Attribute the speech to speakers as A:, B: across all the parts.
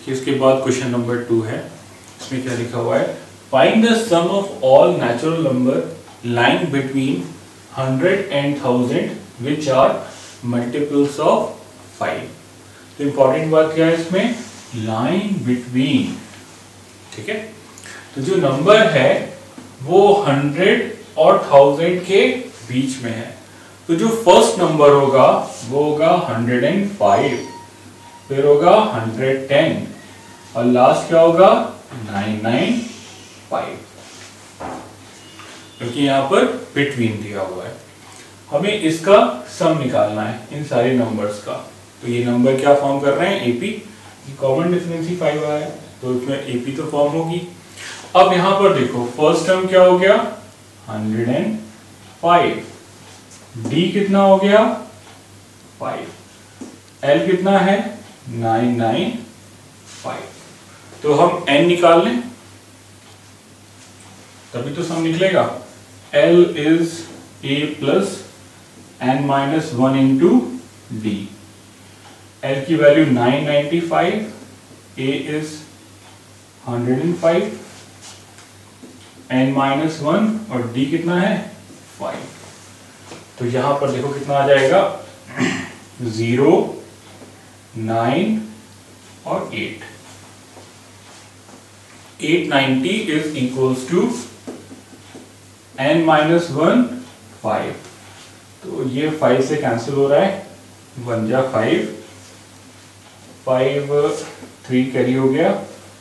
A: इसके बाद question number 2 है। इसमें क्या लिखा हुआ है, find the sum of all natural number lying between 100 and 1000 which are multiples of 5। तो इंपॉर्टेंट बात क्या है इसमें, लाइन बिटवीन। ठीक है, तो जो नंबर है वो 100 और 1000 के बीच में है। तो जो फर्स्ट नंबर होगा वो होगा 105, फिर होगा 110 और लास्ट क्या होगा 995, क्योंकि यहां पर बिटवीन दिया हुआ है। हमें इसका सम निकालना है इन सारे नंबर्स का। तो ये नंबर क्या फॉर्म कर रहे हैं, एपी। कॉमन डिफरेंस ही 5 आया है तो इसमें एपी तो फॉर्म होगी। अब यहां पर देखो फर्स्ट टर्म क्या हो गया 105, डी कितना हो गया 5, एल कितना है 995। तो हम एन निकाल लें तभी तो सम निकलेगा। L is A plus N minus 1 into D. L की value 995, A is 105, N minus 1 और डी कितना है 5। तो यहां पर देखो कितना आ जाएगा 0, 9 और 8। 890 is equals to n minus 1 5। तो ये 5 से कैंसिल हो रहा है, 1 जा 5, 5 3 कैरी हो गया,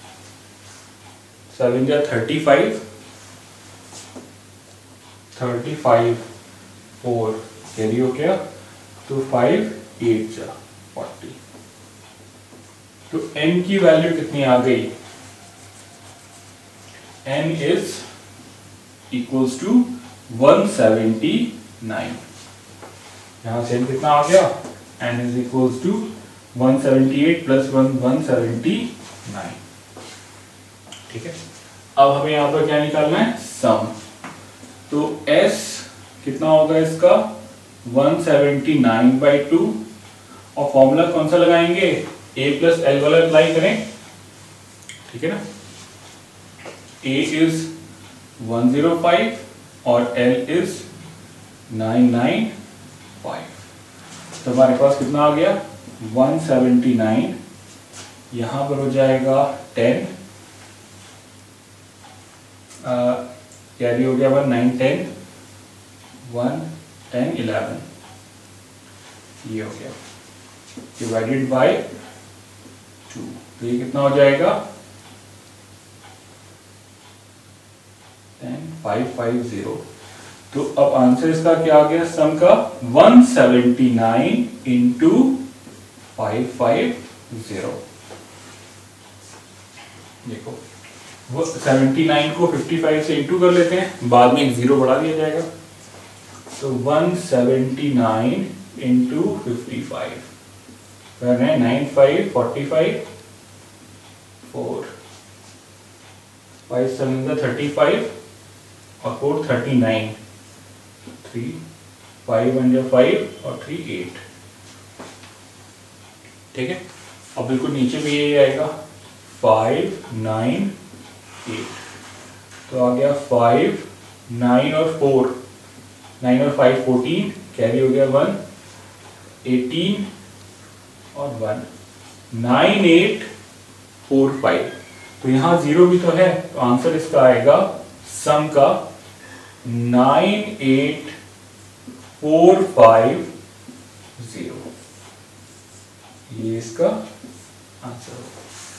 A: 7 जा 35, 35 4 कैरी हो गया, तो 5 8 जा 40। तो n की वैल्यू कितनी आ गई, n इज इक्वल्स टू 179। यहां से n कितना आ गया, n is equals to 178 plus 179। ठीक है, अब हमें यहां पर क्या निकालना है, सम। तो s कितना होगा इसका 179/2 और फॉर्मूला कौन सा लगाएंगे, a प्लस एल वाला अप्लाई करें। ठीक है ना, a इज 105 और l इज 995। तो हमारे पास कितना आ गया 179, यहां पर हो जाएगा 10, कैरी हो गया 1 9 10 1 10 11, ये हो गया डिवाइडेड बाय 2। तो ये कितना हो जाएगा 10550। तो अब आंसर इसका क्या आ गया, सम का 179 इंटू 550। देखो वो 79 को 55 से इंटू कर लेते हैं, बाद में एक 0 बढ़ा दिया जाएगा। तो 179 इंटू 55 कर रहे हैं 95 45 4 5 7 35 और 4 39 3 5 1 5 और 3 8। ठीक है, अब बिल्कुल नीचे भी ये आएगा 5 9 8। तो आ गया 5 9 और 4, 9 और 5 14, कैरी हो गया 1 18 और 1 9 8 4 5। तो यहां 0 भी तो है, तो आंसर इसका आएगा सम का 98450। ये इसका आंसर होगा।